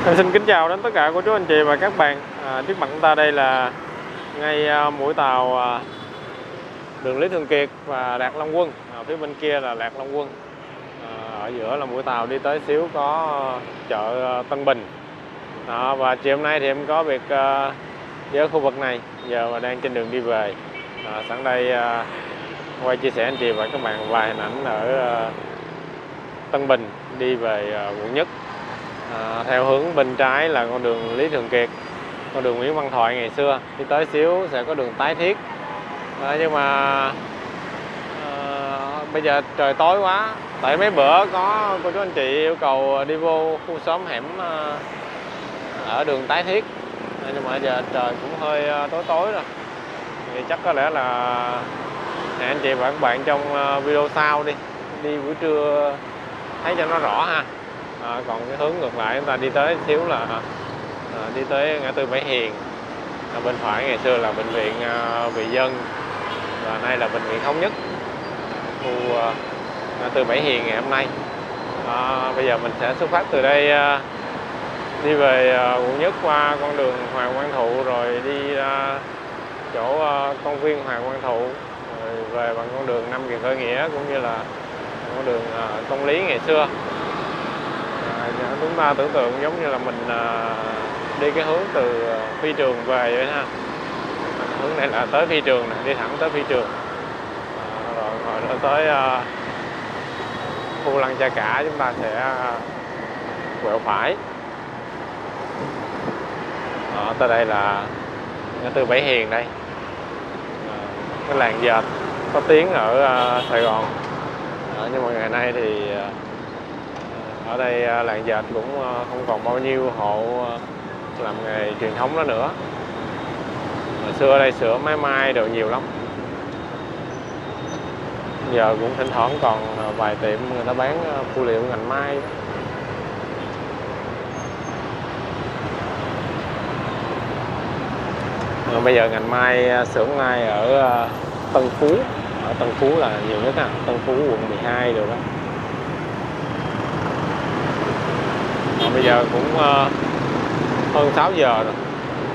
Em xin kính chào đến tất cả cô chú anh chị và các bạn. Trước mặt chúng ta đây là ngay mũi tàu đường Lý Thường Kiệt và Lạc Long Quân. Phía bên kia là Lạc Long Quân. Ở giữa là mũi tàu đi tới xíu có chợ Tân Bình. Và chiều hôm nay thì em có việc đi ở khu vực này, giờ mà đang trên đường đi về. Sẵn đây quay chia sẻ anh chị và các bạn vài hình ảnh ở Tân Bình đi về quận Nhất. Theo hướng bên trái là con đường Lý Thường Kiệt, con đường Nguyễn Văn Thoại ngày xưa, đi tới xíu sẽ có đường Tái Thiết. Nhưng mà bây giờ trời tối quá, tại mấy bữa có cô chú anh chị yêu cầu đi vô khu xóm hẻm ở đường Tái Thiết, nhưng mà giờ trời cũng hơi tối tối rồi, thì chắc có lẽ là hẹn anh chị và các bạn trong video sau đi buổi trưa thấy cho nó rõ ha. Còn cái hướng ngược lại chúng ta đi tới xíu là đi tới ngã tư Bảy Hiền. Bên phải ngày xưa là bệnh viện Vì Dân và nay là bệnh viện Thống Nhất, khu ngã tư Bảy Hiền ngày hôm nay. Bây giờ mình sẽ xuất phát từ đây đi về quận Nhất qua con đường Hoàng Văn Thụ, rồi đi chỗ công viên Hoàng Văn Thụ, rồi về bằng con đường Nam Kỳ Khởi Nghĩa cũng như là con đường Công Lý ngày xưa. Chúng ta tưởng tượng giống như là mình đi cái hướng từ phi trường về vậy ha. Hướng này là tới phi trường này, đi thẳng tới phi trường, rồi lên tới khu Lăng Cha Cả chúng ta sẽ quẹo phải. Tới đây là ngã tư Bảy Hiền đây, cái làng dệt có tiếng ở Sài Gòn, nhưng mà ngày nay thì ở đây làng dệt cũng không còn bao nhiêu hộ làm nghề truyền thống đó nữa. Hồi xưa ở đây sửa máy may đều nhiều lắm, giờ cũng thỉnh thoảng còn vài tiệm người ta bán phụ liệu ngành may. Bây giờ ngành may xưởng may ở Tân Phú, ở Tân Phú là nhiều nhất ha, Tân Phú quận 12 rồi đó. Bây giờ cũng hơn 6 giờ rồi.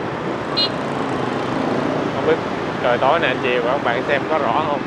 Không biết trời tối này anh chị và các bạn xem có rõ không?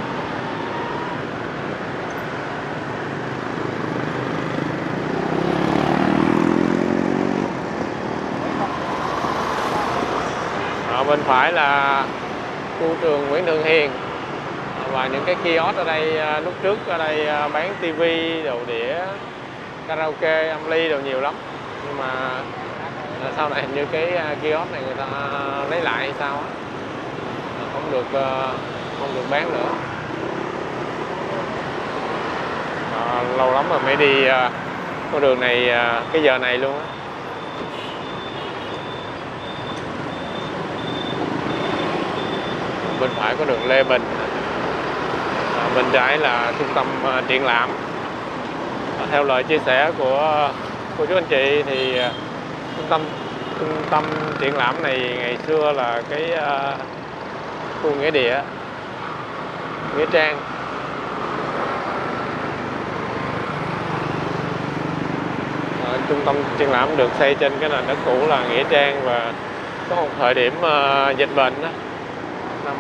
Bên phải là khu trường Nguyễn Thượng Hiền và những cái kiosk ở đây. Lúc trước ở đây bán tivi, đồ đĩa, karaoke, âm ly đồ nhiều lắm, nhưng mà sau này hình như cái kiosk này người ta lấy lại hay sao á, không được bán nữa. Lâu lắm rồi mới đi con đường này cái giờ này luôn á. Bên phải có đường Lê Bình, bên trái là trung tâm triển lãm. Theo lời chia sẻ của cô chú anh chị thì trung tâm triển lãm này ngày xưa là cái khu nghĩa địa, nghĩa trang. Trung tâm triển lãm được xây trên cái nền đất cũ là nghĩa trang, và có một thời điểm dịch bệnh đó, năm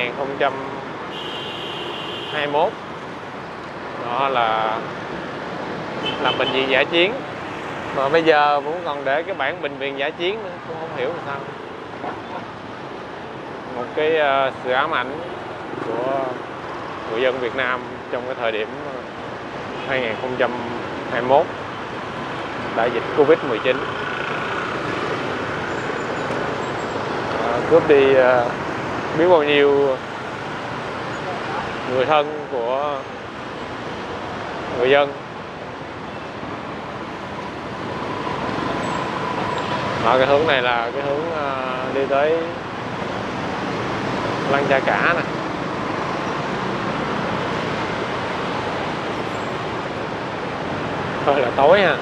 2021 đó là làm bệnh viện dã chiến, mà bây giờ cũng còn để cái bảng bệnh viện dã chiến nữa, cũng không hiểu làm sao. Một cái sự ám ảnh của người dân Việt Nam trong cái thời điểm 2021 đại dịch Covid-19, cướp đi biết bao nhiêu người thân của người dân. Cái hướng này là cái hướng đi tới Lăng Cha Cả nè. Hơi là tối ha.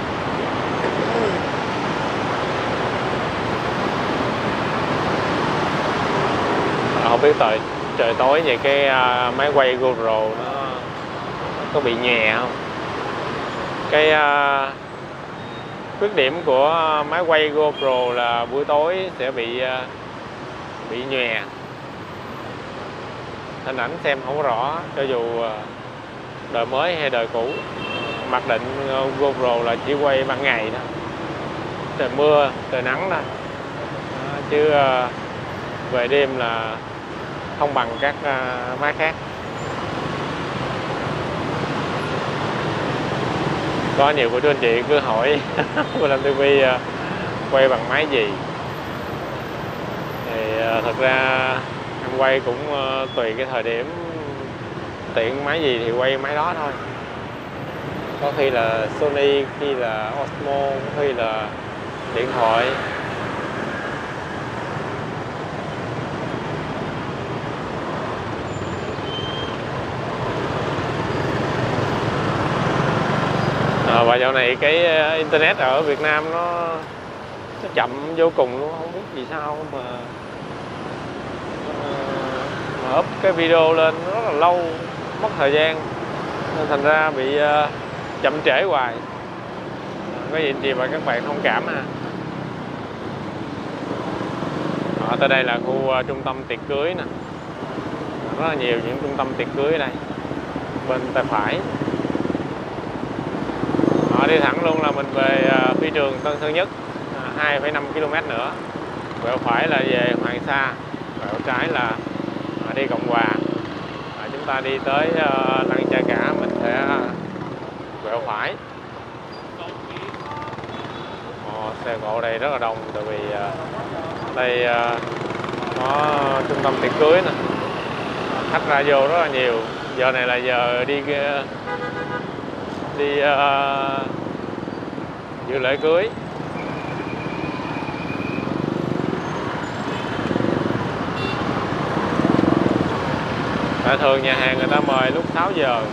Không biết trời tối vậy cái máy quay GoPro nó có bị nhè không? Cái Khuyết điểm của máy quay GoPro là buổi tối sẽ bị nhòe, hình ảnh xem không có rõ cho dù đời mới hay đời cũ. Mặc định GoPro là chỉ quay ban ngày đó, trời mưa trời nắng đó, chứ về đêm là không bằng các máy khác. Có nhiều cô chú anh chị cứ hỏi cô làm TV quay bằng máy gì, thì thật ra em quay cũng tùy cái thời điểm tiện máy gì thì quay máy đó thôi. Có khi là Sony, khi là Osmo, có khi là điện thoại. Và dạo này cái internet ở Việt Nam nó chậm vô cùng luôn, không biết vì sao mà up cái video lên rất là lâu, mất thời gian nên thành ra bị chậm trễ hoài. Có gì anh chị và các bạn thông cảm ha. Tới đây là khu trung tâm tiệc cưới nè, rất là nhiều những trung tâm tiệc cưới ở đây. Bên tay phải đi thẳng luôn là mình về phi trường Tân Sơn Nhất, 2,5 km nữa. Quẹo phải là về Hoàng Sa, quẹo trái là đi Cộng Hòa. Chúng ta đi tới Lăng Cha Cả mình sẽ quẹo phải. Xe cộ đây rất là đông, tại vì đây có trung tâm tiệc cưới nè, khách ra vô rất là nhiều. Giờ này là giờ đi dự lễ cưới. Thường nhà hàng người ta mời lúc 6 giờ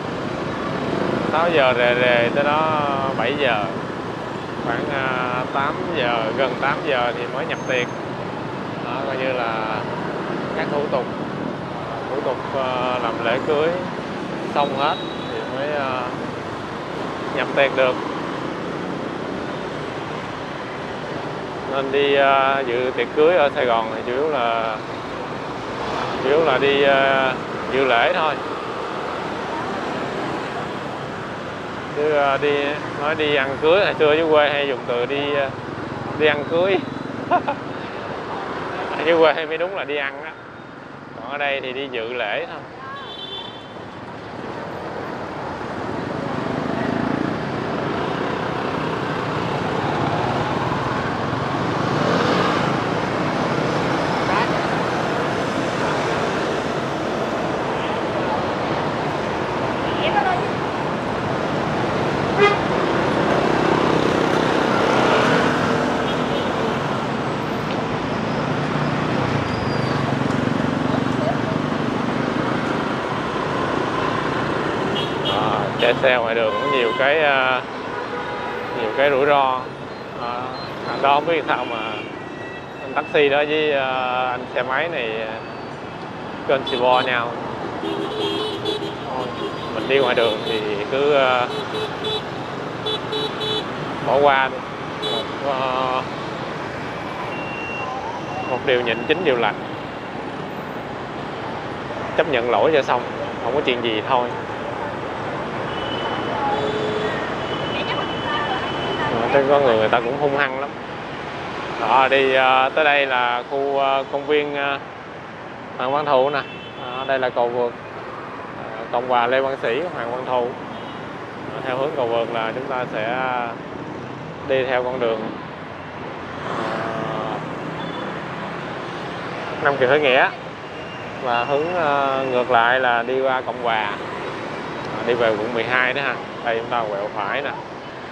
rề tới đó 7 giờ, khoảng 8 giờ, gần 8 giờ thì mới nhập tiệc. Đó, coi như là các thủ tục làm lễ cưới xong hết thì mới nhập tiệc được. Nên đi dự tiệc cưới ở Sài Gòn thì chủ yếu là đi dự lễ thôi, chứ đi ăn cưới hồi xưa dưới quê hay dùng từ đi ăn cưới. Dưới quê mới đúng là đi ăn đó, còn ở đây thì đi dự lễ thôi. Chạy xe ngoài đường có nhiều cái rủi ro. Anh đó không biết sao mà anh taxi đó với anh xe máy này kênh xì bo nhau. Mình đi ngoài đường thì cứ bỏ qua đi. Một điều nhịn chín điều lành, chấp nhận lỗi cho xong, không có chuyện gì thôi. Có người ta cũng hung hăng lắm. Đó, đi tới đây là khu công viên Hoàng Văn Thụ nè. Đây là cầu vượt Cộng Hòa Lê Văn Sĩ, Hoàng Văn Thụ. Theo hướng cầu vượt là chúng ta sẽ đi theo con đường Nam Kỳ Khởi Nghĩa, và hướng ngược lại là đi qua Cộng Hòa, đi về quận 12 đó ha. Đây chúng ta quẹo phải nè.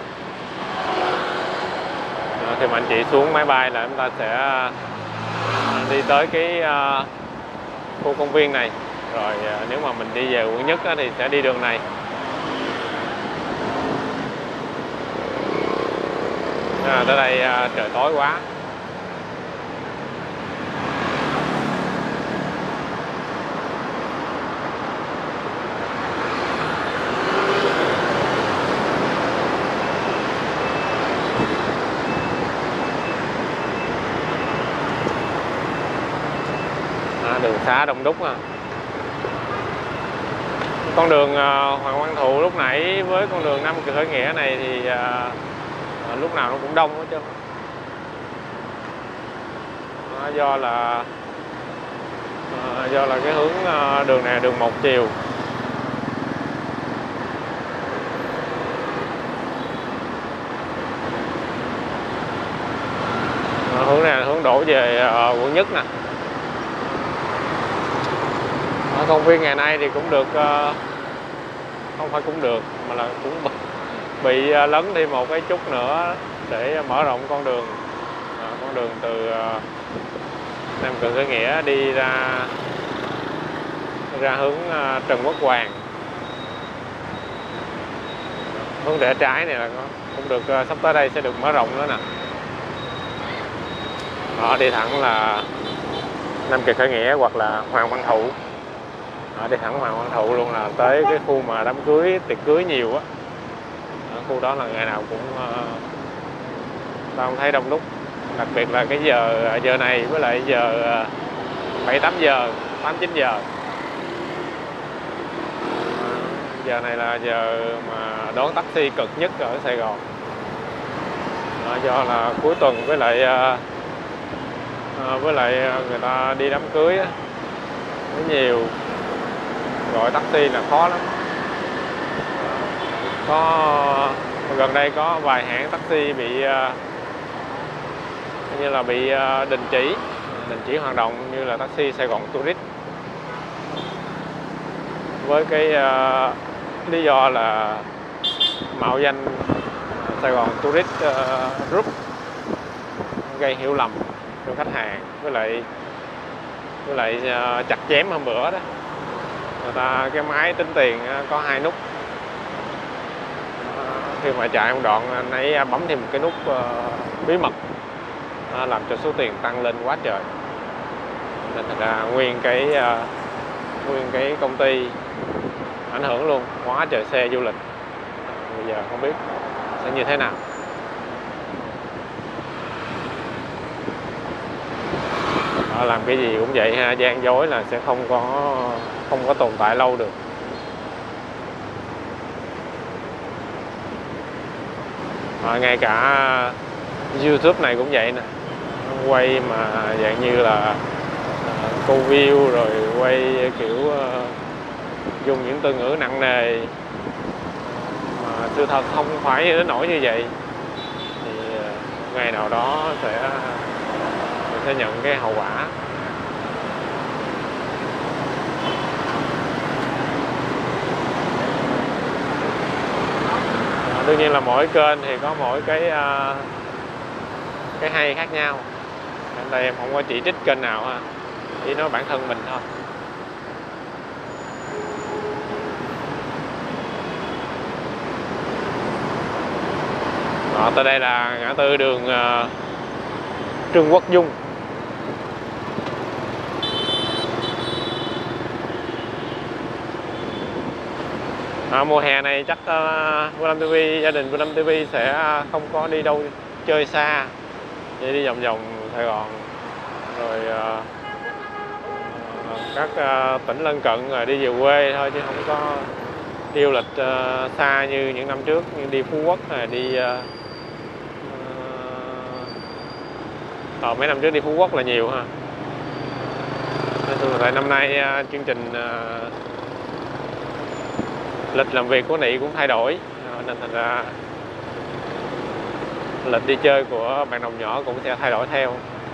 Khi mà anh chị xuống máy bay là chúng ta sẽ đi tới cái khu công viên này. Rồi nếu mà mình đi về quận Nhất thì sẽ đi đường này. Tới đây trời tối quá. xá đông đúc à. Con đường Hoàng Văn Thụ lúc nãy với con đường Nam Kỳ Khởi Nghĩa này thì lúc nào nó cũng đông hết trơn. Do là cái hướng đường này đường một chiều. Hướng này là hướng đổ về quận Nhất nè. Công viên ngày nay thì cũng được, không phải cũng được mà là cũng bị lấn đi một cái chút nữa để mở rộng con đường, từ Nam Kỳ Khởi Nghĩa đi ra hướng Trần Quốc Hoàng. Hướng rẽ trái này là cũng được, sắp tới đây sẽ được mở rộng nữa nè. Đó, đi thẳng là Nam Kỳ Khởi Nghĩa hoặc là Hoàng Văn Thụ. Đi thẳng Hoàng Văn Thụ luôn là tới cái khu mà đám cưới, tiệc cưới nhiều á. Ở khu đó là ngày nào cũng tao không thấy đông đúc, đặc biệt là cái giờ này với lại giờ 7-8 giờ, 8-9 giờ. Giờ này là giờ mà đón taxi cực nhất ở Sài Gòn. Do là cuối tuần với lại người ta đi đám cưới á, nó nhiều, gọi taxi là khó lắm. Có gần đây có vài hãng taxi bị như là bị đình chỉ hoạt động, như là taxi Sài Gòn Tourist, với cái lý do là mạo danh Sài Gòn Tourist Group, gây hiểu lầm cho khách hàng, với lại chặt chém hôm bữa đó. Người ta cái máy tính tiền có 2 nút, khi mà chạy một đoạn anh ấy bấm thêm một cái nút bí mật, làm cho số tiền tăng lên quá trời. Nên thật ra nguyên cái công ty ảnh hưởng luôn, quá trời xe du lịch. Bây giờ không biết sẽ như thế nào. Làm cái gì cũng vậy ha, gian dối là sẽ không có tồn tại lâu được. Ngay cả YouTube này cũng vậy nè, quay mà dạng như là câu view, rồi quay kiểu dùng những từ ngữ nặng nề mà sự thật không phải đến nỗi như vậy, thì ngày nào đó mình sẽ nhận cái hậu quả. Đương nhiên là mỗi kênh thì có mỗi cái hay khác nhau. Ở đây em không có chỉ trích kênh nào ha, chỉ nói bản thân mình thôi. Tới đây là ngã tư đường Trương Quốc Dung. Mùa hè này chắc gia đình Vương Lâm TV sẽ không có đi đâu chơi xa, chỉ đi vòng vòng Sài Gòn, rồi các tỉnh lân cận, rồi đi về quê thôi, chứ không có đi du lịch xa như những năm trước, như đi Phú Quốc hay đi mấy năm trước đi Phú Quốc là nhiều ha. Nên tại năm nay chương trình lịch làm việc của Nị cũng thay đổi, nên thành ra lịch đi chơi của bạn đồng nhỏ cũng sẽ thay đổi theo.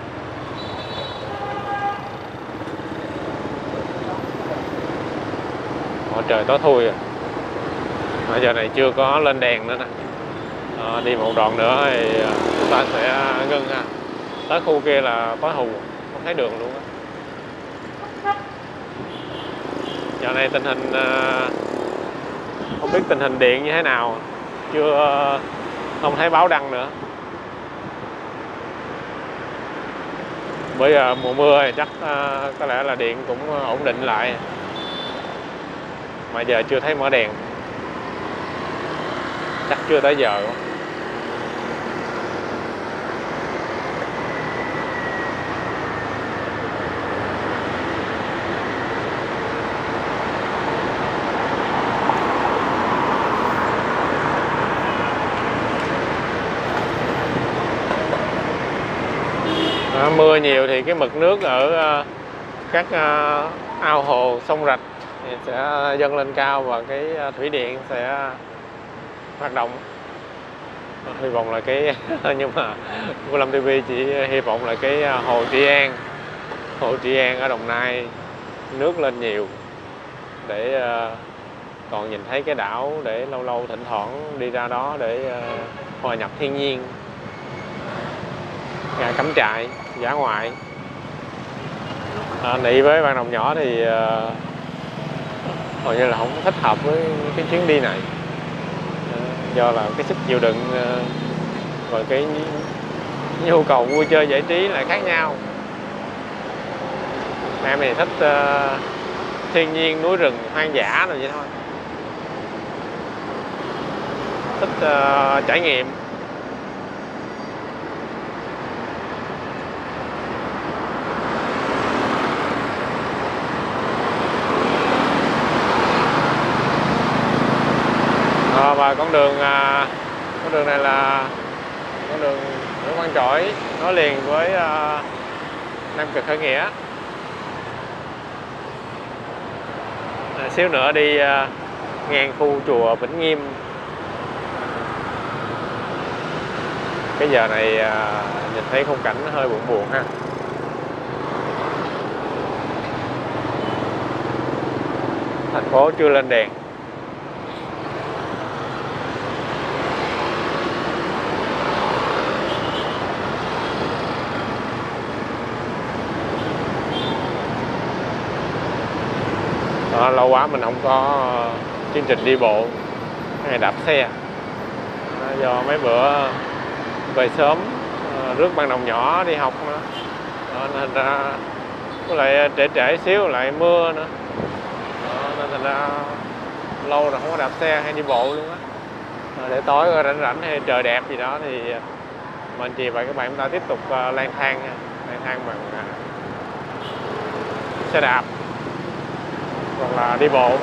Trời tối thui rồi. Giờ này chưa có lên đèn nữa nè. Đi một đoạn nữa thì chúng ta sẽ ngưng ha. Tới khu kia là tối hù, không thấy đường luôn á. Giờ này tình hình không biết tình hình điện như thế nào, không thấy báo đăng nữa. Bây giờ mùa mưa thì chắc có lẽ là điện cũng ổn định lại, mà giờ chưa thấy mở đèn, chắc chưa tới giờ. mưa nhiều thì cái mực nước ở các ao hồ sông rạch thì sẽ dâng lên cao và cái thủy điện sẽ hoạt động. Hy vọng là cái nhưng mà của Lâm TV chỉ hy vọng là cái hồ Trị An ở Đồng Nai nước lên nhiều để còn nhìn thấy cái đảo, để lâu lâu thỉnh thoảng đi ra đó để hòa nhập thiên nhiên, cắm trại dã ngoại. Nị với bạn đồng nhỏ thì hầu như là không thích hợp với cái chuyến đi này, do là cái sức chịu đựng và cái nhu cầu vui chơi giải trí lại khác nhau. Em thì thích thiên nhiên, núi rừng, hoang dã rồi vậy thôi, thích trải nghiệm. Và con đường này là con đường Nguyễn Văn Trỗi nối liền với Nam Cực Khởi Nghĩa. Xíu nữa đi ngang khu chùa Vĩnh Nghiêm. Cái giờ này nhìn thấy khung cảnh hơi buồn buồn ha. Thành phố chưa lên đèn. Lâu quá mình không có chương trình đi bộ hay đạp xe, do mấy bữa về sớm rước ban đồng nhỏ đi học nữa, nên ra với lại trễ xíu lại mưa nữa, nên thành ra lâu rồi không có đạp xe hay đi bộ luôn á. Để tối rảnh rảnh hay trời đẹp gì đó thì mình chị và các bạn chúng ta tiếp tục lang thang bằng xe đạp hoặc là đi bộ.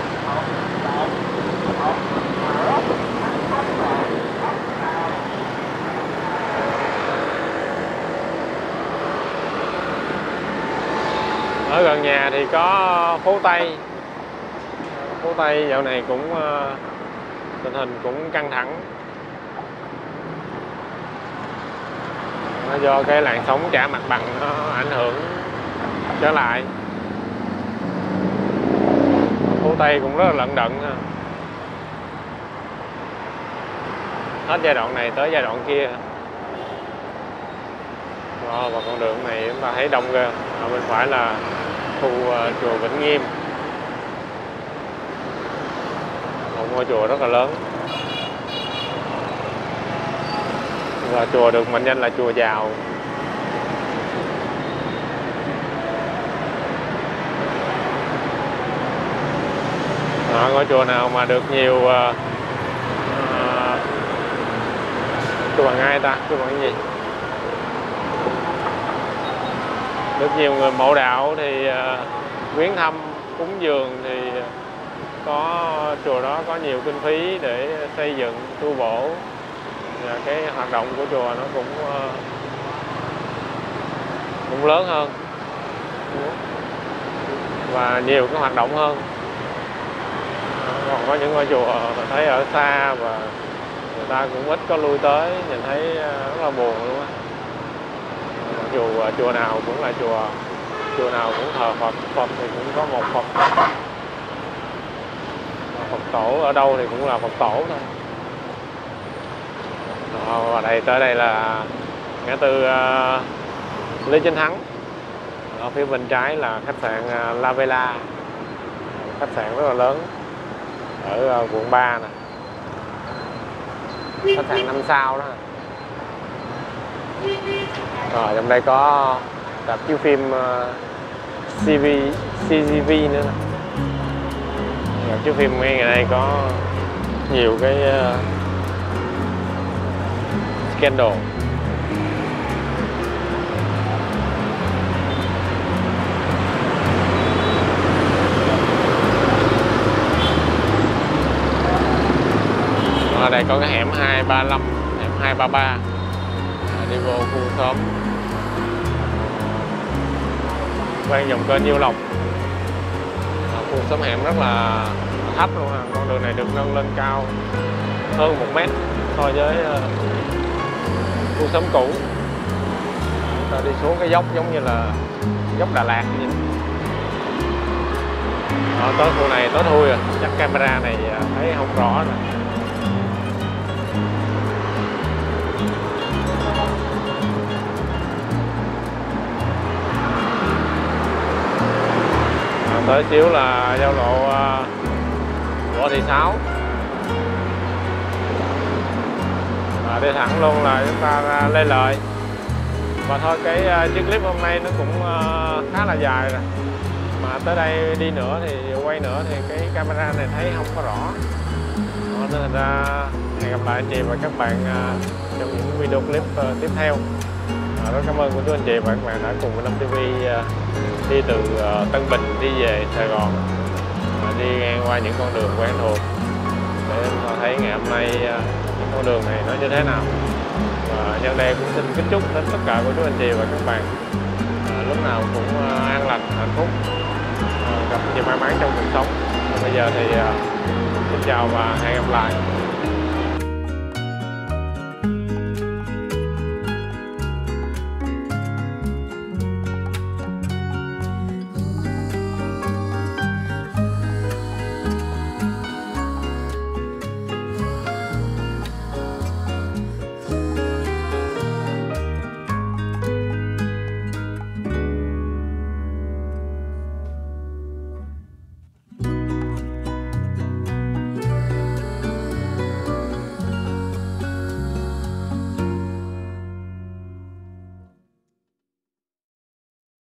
Ở gần nhà thì có phố Tây. Phố Tây dạo này cũng tình hình cũng căng thẳng, do cái làn sóng trả mặt bằng nó ảnh hưởng trở lại. Phố Tây cũng rất là lận đận ha. Hết giai đoạn này tới giai đoạn kia. Và con đường này chúng ta thấy đông ghê. Ở bên phải là khu chùa Vĩnh Nghiêm, một ngôi chùa rất là lớn, và chùa được mệnh danh là chùa giàu. Ngôi chùa nào mà được nhiều chùa bằng ai ta, chùa bằng cái gì, được nhiều người mộ đạo thì viếng thăm cúng dường thì có chùa đó có nhiều kinh phí để xây dựng tu bổ, và cái hoạt động của chùa nó cũng lớn hơn và nhiều cái hoạt động hơn. Còn có những ngôi chùa mình thấy ở xa và người ta cũng ít có lui tới, nhìn thấy rất là buồn luôn á. Chùa nào cũng là chùa nào cũng thờ Phật thì cũng có một Phật tổ, ở đâu thì cũng là Phật tổ thôi. Và tới đây là ngã tư Lê Chính Thắng. Ở phía bên trái là khách sạn La Vela, khách sạn rất là lớn ở quận 3 nè, khách sạn 5 sao đó. Rồi trong đây có rạp chiếu phim CGV nữa nè. Rạp chiếu phim ngay ngày nay có nhiều cái scandal. Ở đây có cái hẻm 235, hẻm 233 đi vô khu xóm quen dòng kênh Nhiêu Lộc. Khu xóm hẻm rất là thấp luôn ha. Con đường này được nâng lên cao hơn 1 mét so với khu xóm cũ. Chúng ta đi xuống cái dốc giống như là dốc Đà Lạt vậy. Tới khu này tối thui rồi, chắc camera này thấy không rõ rồi. Tới xíu là giao lộ Võ Thị Sáu. Đi thẳng luôn là chúng ta ra Lê Lợi. Và thôi cái chiếc clip hôm nay nó cũng khá là dài rồi. Mà tới đây đi nữa thì quay nữa thì cái camera này thấy không có rõ. Nên thành ra hẹn gặp lại anh chị và các bạn trong những video clip tiếp theo. Rất cảm ơn cô chú anh chị và các bạn đã cùng với Lâm TV đi từ Tân Bình đi về Sài Gòn, đi ngang qua những con đường quen thuộc để thấy ngày hôm nay những con đường này nó như thế nào. Và nhân đây cũng xin kính chúc đến tất cả cô chú anh chị và các bạn lúc nào cũng an lành, hạnh phúc, gặp nhiều may mắn trong cuộc sống. Bây giờ thì xin chào và hẹn gặp lại.